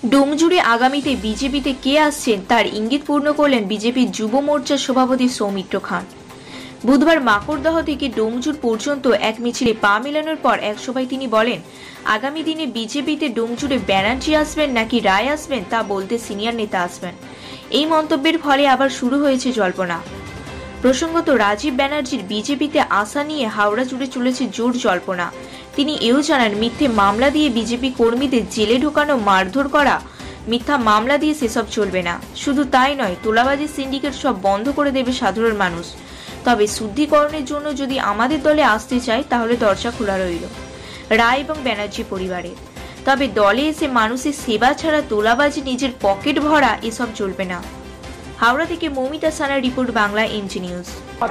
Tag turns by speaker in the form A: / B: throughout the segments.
A: ডোমজুড়ে আগামীতে বিজেপিতে কে আসছেন তার ইঙ্গিত পূর্ণ করলেন বিজেপির যুব মোর্চার সভাপতি সৌমিত্র খান। বুধবার মাকড়দহ থেকে ডোমজুড় পর্যন্ত এক মিছিলে পা মেলানোর পর এক সভায় তিনি বলেন, আগামী দিনে বিজেপিতে ডোমজুড়ে ব্যানার্জি আসবেন নাকি রায় আসবেন তা বলতে সিনিয়র নেতা আসবেন। এই মন্তব্যের ফলে আবার শুরু হয়েছে জল্পনা। প্রসঙ্গত, রাজীব ব্যানার্জির বিজেপিতে আসা নিয়ে হাওড়া জুড়ে চলেছে জোর জল্পনা। তিনি এও জানান, মিথ্যে মামলা দিয়ে বিজেপি কর্মীদের জেলে ঢোকানো, মারধর করা, মিথ্যা মামলা দিয়ে সেসব চলবে না। শুধু তাই নয়, তোলাবাজি সিন্ডিকেট সব বন্ধ করে দেবে সাধারণ মানুষ। তবে শুদ্ধিকরণের জন্য যদি আমাদের দলে আসতে চায় তাহলে দরজা খোলা রইল রায় এবং ব্যানার্জি পরিবারের। তবে দলে এসে মানুষের সেবা ছাড়া তোলাবাজি, নিজের পকেট ভরা এসব চলবে না। হাওড়া থেকে মৌমিতা সানার রিপোর্ট, বাংলা এমজি নিউজ।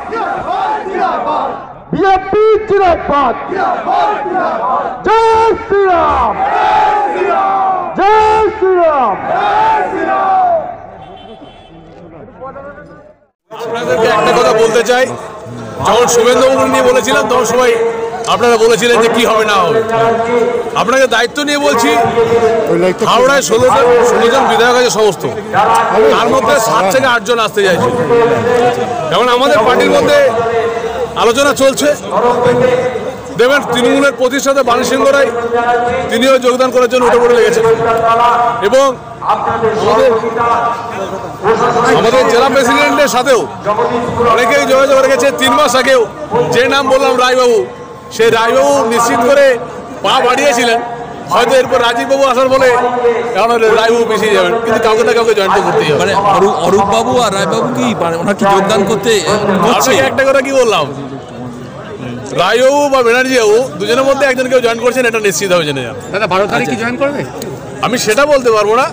B: আপনাদেরকে একটা কথা বলতে চাই, যখন শুভেন্দুবাবু নিয়ে বলেছিলাম তখন সবাই আপনারা বলেছিলেন যে কি হবে না হবে। আপনাকে দায়িত্ব নিয়ে বলছি, হাওড়ায় 16 জন বিধায়ক আছে সমস্ত, তার মধ্যে 7 থেকে 8 জন আসতে চাইছে। এখন আমাদের পার্টির মধ্যে আলোচনা চলছে। দেবেন তৃণমূলের প্রতিষ্ঠাতা বাণী সিংহ রায়, তিনিও যোগদান করার জন্য উঠে পড়ে লেগেছেন। এবং আমাদের জেলা প্রেসিডেন্টের সাথেও অনেকেই যোগাযোগ রেখেছে। 3 মাস আগেও যে নাম বললাম রায়বাবু, সেই রায়বাবু নিশ্চিত করে পা বাড়িয়েছিলেন। হয়তো এরপর রাজীববাবু আসার বলে এখন রায়বাবু পিছিয়ে যাবেন, কিন্তু কাউকে না কাউকে জয়েন করতেই হবে।
C: মানে অরূপ বাবু আর রায়বাবু কি ওনার কি যোগদান করতে?
B: একটা কথা কি বললাম, রায়বাবু বা ব্যানার্জি বাবু দুজনের মধ্যে একজন কেউ জয়েন করছেন, এটা নিশ্চিত হবে জেনে যান।
D: দাদা 12 তারিখ কি জয়েন করবে?
B: আমি সেটা বলতে পারবো না।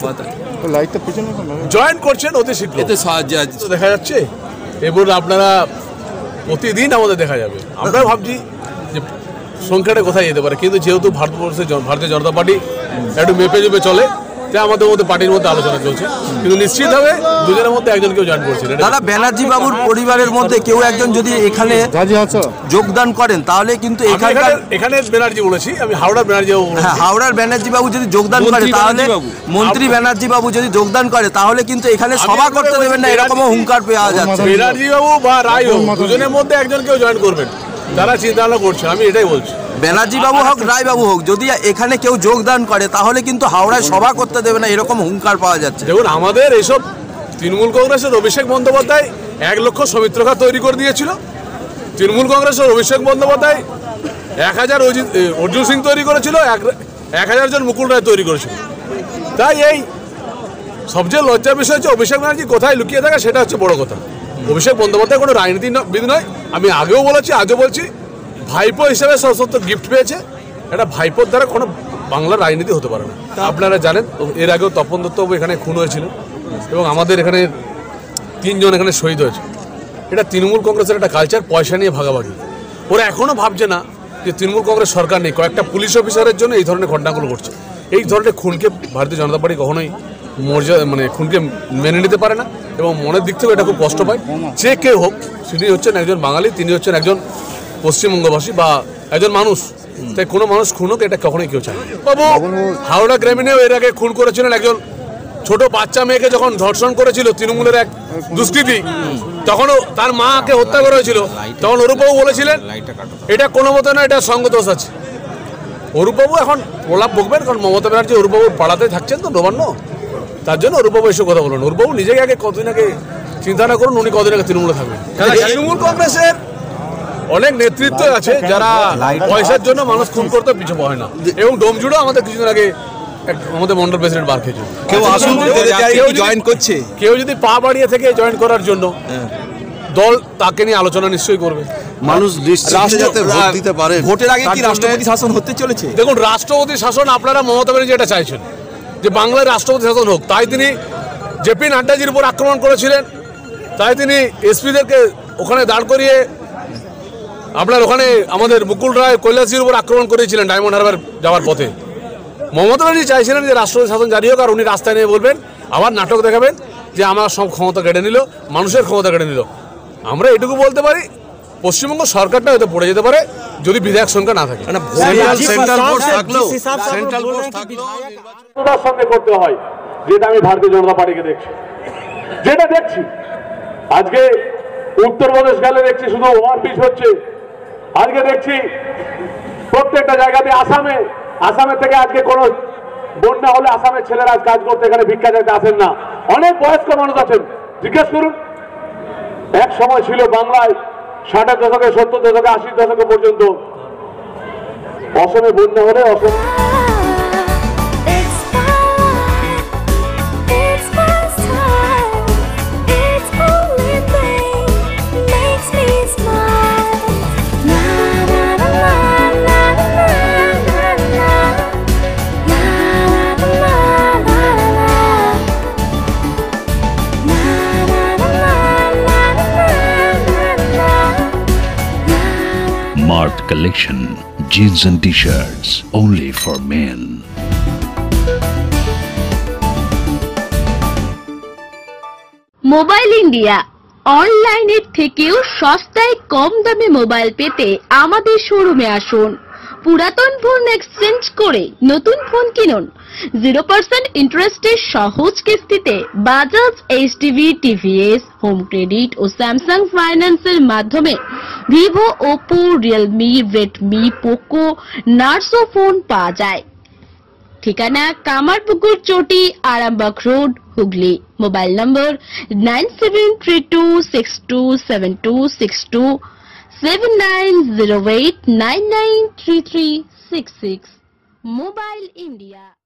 B: জয়েন করছেন অতি শীঘ্র, দেখা যাচ্ছে। এবার আপনারা প্রতিদিন আমাদের দেখা যাবে। আমরা ভাবছি যে সংখ্যাটা কোথায় যেতে পারে, কিন্তু যেহেতু ভারতীয় জনতা পার্টি একটু মেপে জেপে চলে, তাই আমাদের মধ্যে পার্টির মধ্যে আলোচনা চলছে, কিন্তু নিশ্চিত হবে দুজনের মধ্যে একজন কেউ জয়েন করছে।
E: দাদা, ব্যানার্জি বাবুর পরিবারের মধ্যে কেউ একজন যদি এখানে যোগদান করেন তাহলে কিন্তু
B: এখানে ব্যানার্জি বলেছি, আমি হাওড়ার ব্যানার্জি বাবু।
E: হ্যাঁ, হাওড়ার ব্যানার্জি বাবু যদি যোগদান করে তাহলে, মন্ত্রী ব্যানার্জি বাবু যদি যোগদান করে তাহলে কিন্তু এখানে সভা করতে দেবেন না, এরকমও হুঙ্কার পাওয়া যাচ্ছে।
B: ব্যানার্জি বাবু বা রায় বাবু দুজনের মধ্যে একজন কেউ জয়েন করবেন, তারা চিন্তা ভাবনা করছে, আমি এটাই বলছি।
E: ব্যানার্জি বাবু হোক, রায় বাবু হোক, যদি এখানে কেউ যোগদান করে তাহলে কিন্তু হাওড়ায় সভা করতে দেবে না, এরকম হুঙ্কার পাওয়া যাচ্ছে।
B: দেখুন, আমাদের এইসব তৃণমূল কংগ্রেসের অভিষেক বন্দ্যোপাধ্যায় 1 লক্ষ সৌমিত্রখা তৈরি করে দিয়েছিল। তৃণমূল কংগ্রেসের অভিষেক বন্দ্যোপাধ্যায় 1000 অর্জুন সিং তৈরি করেছিল, 1000 জন মুকুল রায় তৈরি করেছিল। তাই এই সবচেয়ে লজ্জার বিষয় হচ্ছে অভিষেক ব্যানার্জি কোথায় লুকিয়ে থাকে, সেটা হচ্ছে বড় কথা। অভিষেক বন্দ্যোপাধ্যায় কোনো রাজনীতিবিদ নয়, আমি আগেও বলেছি, আজও বলছি। ভাইপো হিসেবে সশস্ত্র গিফট পেয়েছে, এটা ভাইপোর দ্বারা কোনো বাংলার রাজনীতি হতে পারে না। আপনারা জানেন, এর আগেও তপন দত্তবাবু এখানে খুন হয়েছিল এবং আমাদের এখানে 3 জন এখানে শহীদ হয়েছে। এটা তৃণমূল কংগ্রেসের একটা কালচার, পয়সা নিয়ে ভাগাভাগি। ওরা এখনও ভাবছে না যে তৃণমূল কংগ্রেস সরকার নেই, কয়েকটা পুলিশ অফিসারের জন্য এই ধরনের ঘটনাগুলো ঘটছে। এই ধরনের খুনকে ভারতীয় জনতা পার্টি কখনোই খুনকে মেনে নিতে পারে না এবং মনের দিক থেকে এটা খুব কষ্ট পায়। যে কেউ হোক, তিনি হচ্ছেন একজন বাঙালি, তিনি হচ্ছেন একজন পশ্চিমবঙ্গবাসী বা একজন মানুষ। তাই কোনো মানুষ খুন হোক, এটা কখনোই কেউ চায় না। বাবু হাওড়া গ্রামীণেও এর আগে খুন করেছিলেন একজন ছোট বাচ্চা মেয়েকে, যখন ধর্ষণ করেছিল তৃণমূলের এক দুষ্কৃতী, তখনও তার মাকে হত্যা করা হয়েছিল। তখন অরূপবাবু বলেছিলেন এটা কোনো মতো না, এটা সঙ্গদোষ আছে। অরূপবাবু এখন প্রলাপ বকবেন, কারণ মমতা ব্যানার্জি অরূপবাবুর পাড়াতে থাকছেন তো নবান্ন, তার জন্য অরূপবাবু এসব কথা বলেন। অরূপবাবু নিজেকে আগে কতদিন আগে চিন্তা না করুন, উনি কদিন আগে তৃণমূলে থাকবেন। তৃণমূল কংগ্রেসের অনেক নেতৃত্ব আছে যারা পয়সার জন্য মানুষ খুন করতে পিছু পায় না, এবং ডোমজুড়ে আমাদের কিছুদিন আগে আমাদের মন্ডল প্রেসিডেন্ট বার খেয়েছে। কেউ যদি পা বাড়িয়ে থেকে জয়েন করার জন্য, দল তাকে নিয়ে আলোচনা নিশ্চয়ই করবে।
E: মানুষ ভোটের আগে কি রাষ্ট্রপতি শাসন হতে চলেছে?
B: দেখুন, রাষ্ট্রপতি শাসন আপনারা মমতা ব্যানার্জি এটা চাইছেন যে বাংলায় রাষ্ট্রপতি শাসন হোক, তাই তিনি জেপি নাড্ডাজির উপর আক্রমণ করেছিলেন, তাই তিনি এসপিদেরকে ওখানে দাঁড় করিয়ে আপনার ওখানে আমাদের মুকুল রায় কৈলাসজির উপর আক্রমণ করেছিলেন ডায়মন্ড হারবার যাওয়ার পথে। মমতা ব্যানার্জি চাইছিলেন যে রাষ্ট্রপতি শাসন জারি হোক, আর উনি রাস্তায় নিয়ে বলবেন, আবার নাটক দেখাবেন যে আমার সব ক্ষমতা কেড়ে নিল, মানুষের ক্ষমতা কেড়ে নিল। আমরা এটুকু বলতে পারি পশ্চিমবঙ্গ সরকারটা হয়তো পড়ে যেতে পারে যদি বিধায়ক সংখ্যা না থাকে।
E: সেন্ট্রাল ফোর্স থাকলেও সেন্ট্রাল ফোর্স থাকলেও
D: সঙ্গে করতে হয়, যেটা আমি ভারতীয় জনতা পার্টিকে দেখছি, যেটা দেখছি আজকে উত্তরপ্রদেশ গেলে দেখছি শুধু ওভারপিচ হচ্ছে। আজকে দেখছি প্রত্যেকটা জায়গাতে আসামে থেকে আজকে কোনো বন্যা হলে আসামের ছেলেরা আজ কাজ করতে এখানে ভিক্ষা চাইতে আসেন না। অনেক বয়স্ক মানুষ আছেন, জিজ্ঞেস করুন। এক সময় ছিল বাংলায় 60-এর দশকে, 70 দশকে, 80-র দশকে পর্যন্ত অসমে বন্যা হলে Assam
F: Mart Collection, jeans and t-shirts only for men.
G: Mobile India অনলাইনের থেকেও সস্তায় কম দামে মোবাইল পেতে আমাদের শোরুমে আসুন। পুরাতন ফোন এক্সচেঞ্জ করে নতুন ফোন কিনুন। 0% ইন্টারেস্টে সহজ কিস্তিতে Bajaj, HTV, TVS, home credit ও স্যামসাং ফাইন্যান্সের মাধ্যমে Vivo, Oppo, Realme, Redmi, Poco, Narzo phone পাওয়া যায়। ঠিকানা Kamarpukur Chati, Arambagh road, Hooghly. Mobile number 9732627262, 7908993366। Mobile India.